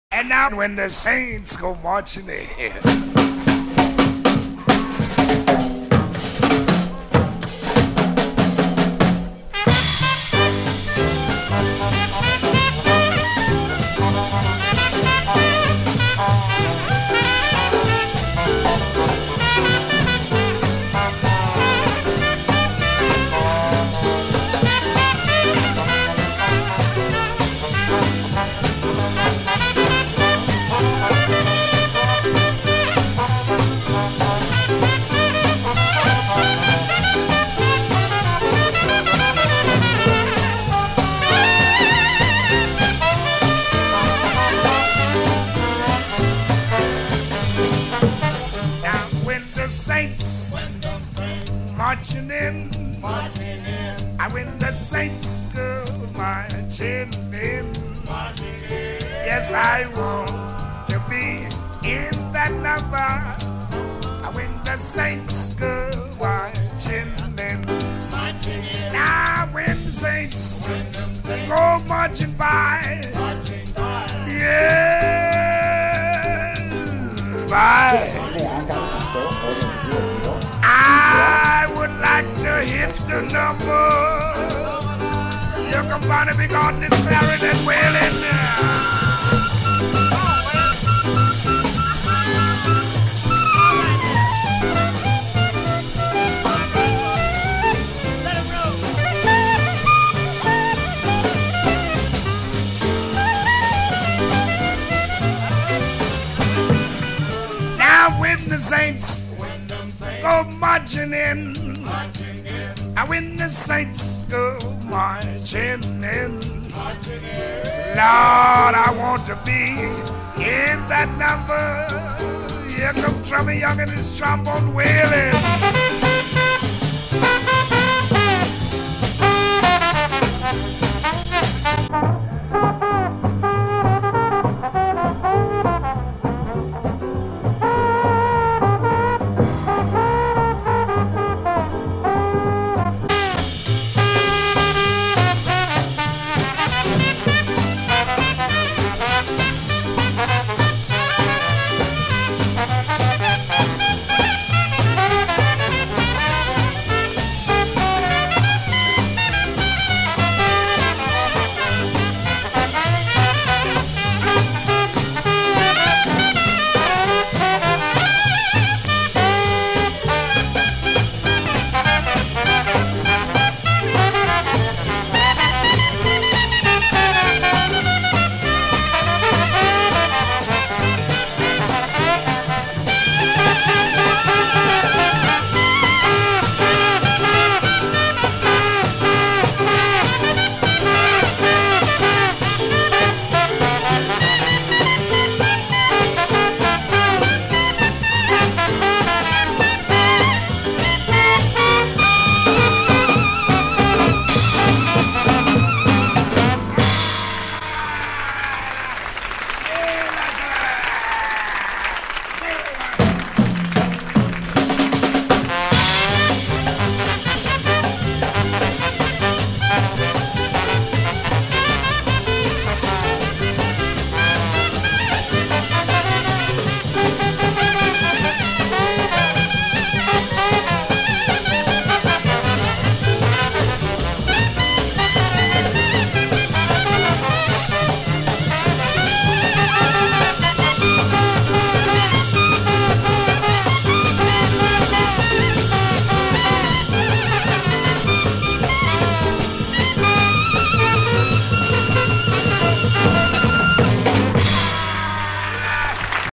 And now when the saints go marching in. Marching in, I when the saints go marching in. Yes, I want to be in that number. I when the saints go marching in. Now when the saints go marching by, yeah, by. I would like to hit the number. You can find it because this clarinet wailing. Now when the saints go marching in, and when the saints go marching in, Lord, I want to be in that number. Here comes Trummy Young and his trombone wailing.